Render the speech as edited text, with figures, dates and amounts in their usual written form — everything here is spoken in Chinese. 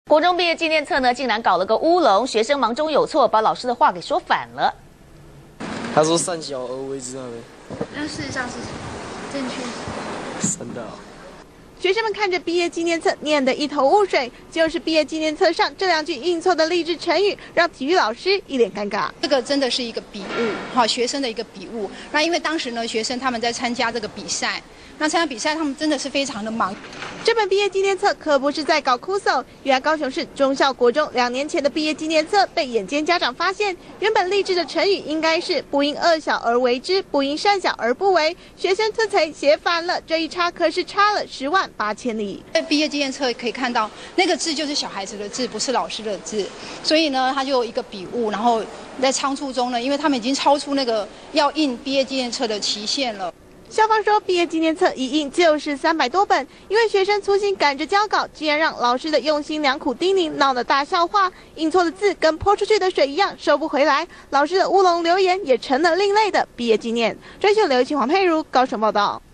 国中毕业纪念册呢，竟然搞了个乌龙，学生忙中有错，把老师的话给说反了。 他说善小而为之， 那事实上是正确的。 真的。 学生们看着毕业纪念册，念得一头雾水。就是毕业纪念册上这2句印错的励志成语，让体育老师一脸尴尬。 这个真的是一个笔误，哈，学生的一个笔误。那因为当时呢，学生他们在参加这个比赛，那参加比赛他们真的是非常的忙。 这本毕业纪念册可不是在搞哭搜，原来高雄市忠孝国中2年前的毕业纪念册被眼尖家长发现，原本励志的成语应该是不因恶小而为之，不因善小而不为，学生特才写反了，这一差可是差了108000里。 在毕业纪念册可以看到，那个字就是小孩子的字，不是老师的字，所以呢，他就有一个笔误，然后在仓促中呢，因为他们已经超出那个要印毕业纪念册的期限了。 校方说，毕业纪念册一印就是300多本，因为学生粗心赶着交稿，竟然让老师的用心良苦叮咛闹得大笑话，印错的字跟泼出去的水一样收不回来，老师的乌龙留言也成了另类的毕业纪念。专秀刘启黄佩如高雄报道。